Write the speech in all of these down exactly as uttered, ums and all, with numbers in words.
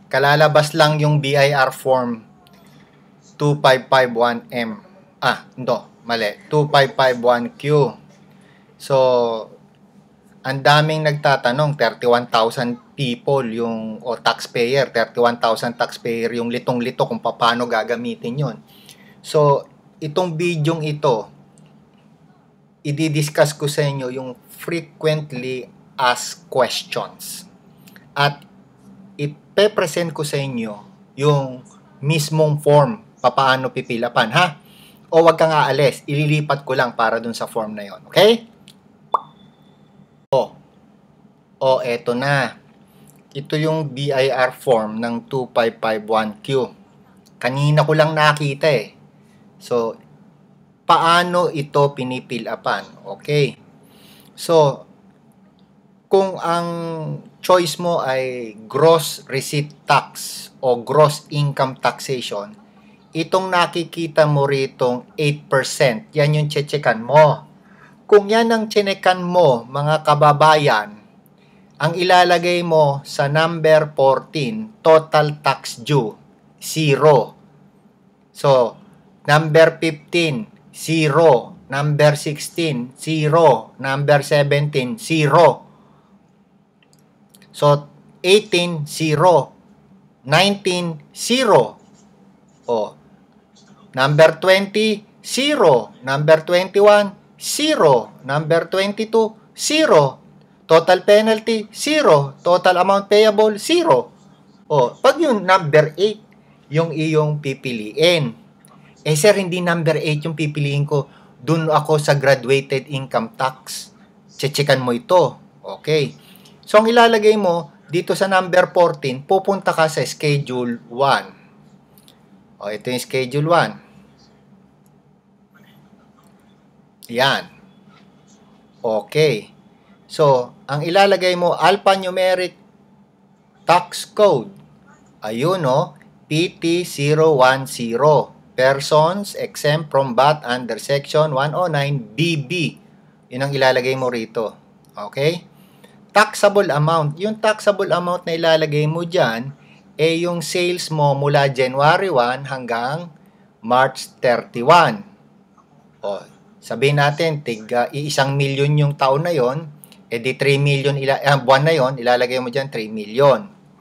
kalalabas lang yung B I R Form two five five one M. Ah, no, mali. two five five one Q. So, ang daming nagtatanong, thirty-one thousand people yung, o taxpayer, thirty-one thousand taxpayer yung litong-lito kung paano gagamitin yon. So, itong bidyong ito, i-discuss ko sa inyo yung frequently asked questions. At ipe-present ko sa inyo yung mismong form, paano pipilapan, ha? O wag kang aalis, ililipat ko lang para dun sa form na yon, okay? O, o eto na. Ito yung B I R form ng two five five one Q. Kanina ko lang nakita eh. So, paano ito pinipilapan? Okay. So, kung ang choice mo ay gross receipt tax o gross income taxation, itong nakikita mo ritong eight percent, yan yung tsetsekan mo. Kung yan ang tsinekan mo, mga kababayan, ang ilalagay mo sa number fourteen, total tax due, zero. So, number fifteen, zero. Number sixteen, zero. Number seventeen, zero. So, eighteen, zero. nineteen, zero. O, number twenty, zero. Number twenty-one, zero. Number twenty-two, zero. Total penalty, zero. Total amount payable, zero. O, pag yung number eight, yung iyong pipiliin. Eh sir, hindi number eight yung pipiliin ko. Dun ako sa graduated income tax. Tsetsekan mo ito. Okay. So, ang ilalagay mo, dito sa number fourteen, pupunta ka sa schedule one. O, ito yung schedule one. Yan. Okay. So, ang ilalagay mo, alphanumeric tax code. Ayun, no? P T zero one zero. Persons exempt from V A T under section one oh nine B B. Yun ang ilalagay mo rito. Okay? Taxable amount. Yung taxable amount na ilalagay mo dyan, eh yung sales mo mula January one hanggang March thirty-one. O, sabihin natin, tiga isang milyon yung taon na yon, eh di three million, ila, ah, buwan na yon, ilalagay mo dyan three million.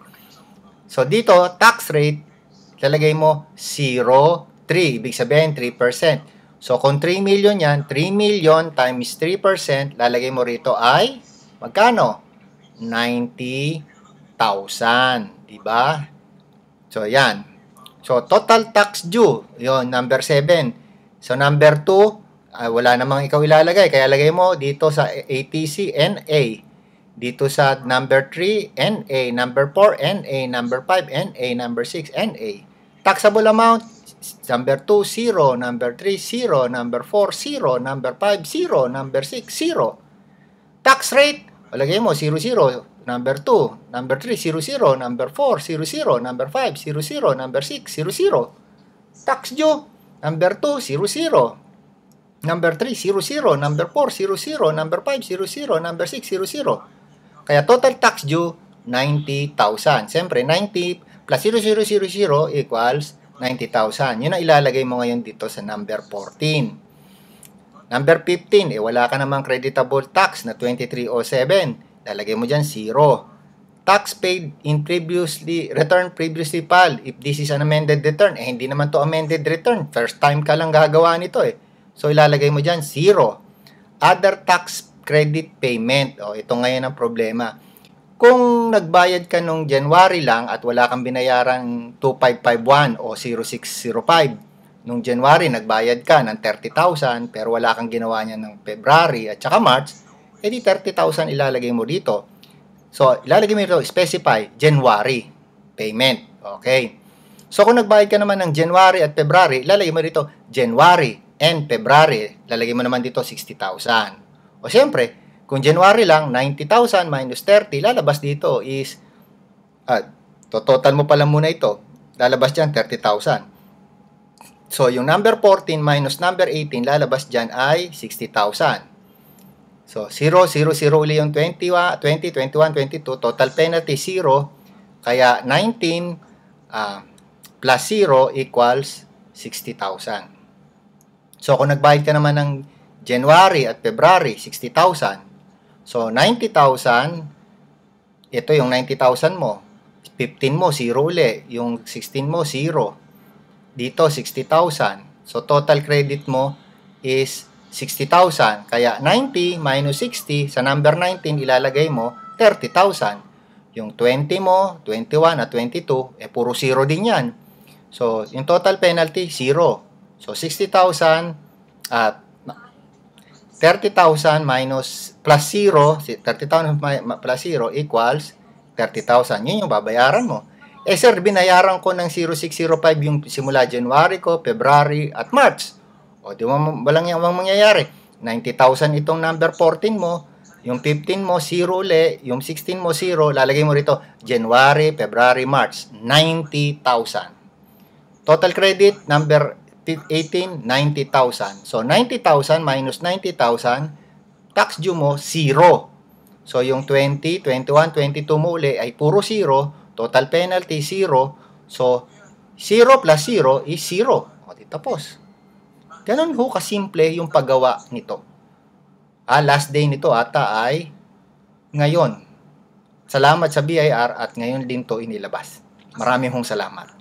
So, dito, tax rate, ilalagay mo zero point three, ibig sabihin three percent. So, kung three million yan, three million times three percent, lalagay mo rito ay, magkano? ninety thousand. Diba? So, yan. So, total tax due, yon number seven. So, number two, ay, wala namang ikaw ilalagay. Kaya lagay mo dito sa A T C, N A. Dito sa number three, N A. Number four, N A. Number five, N A. Number six, N A. Taxable amount, number two, zero. Number three, zero. Number four, zero. Number five, zero. Number six, zero. Tax rate, lagay mo, zero, zero. Number two. Number three, zero, zero. Number four, zero, zero. Number five, zero, zero. Number six, zero, zero. Tax due, number two, zero, zero. Number three, zero, zero. Number four, zero, zero. Number five, zero, zero. Number six, zero, zero. Kaya total tax due, ninety thousand. Siyempre, ninety plus zero, zero, zero, zero equals ninety thousand. Yun ang ilalagay mo ngayon dito sa number fourteen. Number fifteen, eh wala ka namang creditable tax na twenty-three oh seven. Lalagay mo dyan zero. Tax paid in previously, return previously filed. If this is an amended return, eh hindi naman to amended return. First time ka lang gagawa nito eh. So, ilalagay mo dyan zero. Other tax credit payment. O, ito ngayon ang problema. Kung nagbayad ka nung January lang at wala kang binayarang two five five one o zero six zero five, nung January nagbayad ka ng thirty thousand pero wala kang ginawa niya ng February at saka March, edi thirty thousand ilalagay mo dito. So, ilalagay mo dito, specify, January payment. Okay. So, kung nagbayad ka naman ng January at February, ilalagay mo dito, January and February. Ilalagay mo naman dito, sixty thousand. O, siyempre, kung January lang, ninety thousand minus thirty, lalabas dito is, ah, to total mo pala muna ito, lalabas dyan, thirty thousand. So, yung number fourteen minus number eighteen, lalabas dyan ay sixty thousand. So, zero, zero, zero uli yung twenty, twenty, twenty-one, twenty-two, total penalty zero. Kaya nineteen uh, plus zero equals sixty thousand. So, kung nagbayad ka naman ng January at February, sixty thousand. So, ninety thousand, ito yung ninety thousand mo. fifteen mo, zero uli. Yung sixteen mo, zero. Dito, sixty thousand. So, total credit mo is sixty thousand. Kaya, ninety minus sixty, sa number nineteen, ilalagay mo thirty thousand. Yung twenty mo, twenty-one at twenty-two, eh, puro zero din yan. So, yung total penalty, zero. So, sixty thousand at thirty thousand minus plus zero, thirty thousand plus zero equals thirty thousand. Yun yung babayaran mo. Eh sir, binayaran ko ng zero six zero five yung simula January ko, February at March. O di mo, walang yung mangyayari. ninety thousand itong number fourteen mo, yung fifteen mo, zero uli, yung sixteen mo, zero, lalagay mo rito, January, February, March, ninety thousand. Total credit, number eighteen, ninety thousand. So, ninety thousand minus ninety thousand, tax due mo, zero. So, yung twenty, twenty-one, twenty-two mo uli ay puro zero. Total penalty, zero. So, zero plus zero is zero. O, di tapos. Ganun ho kasimple yung paggawa nito. Ah, last day nito ata ay ngayon. Salamat sa B I R at ngayon din to inilabas. Maraming hong salamat.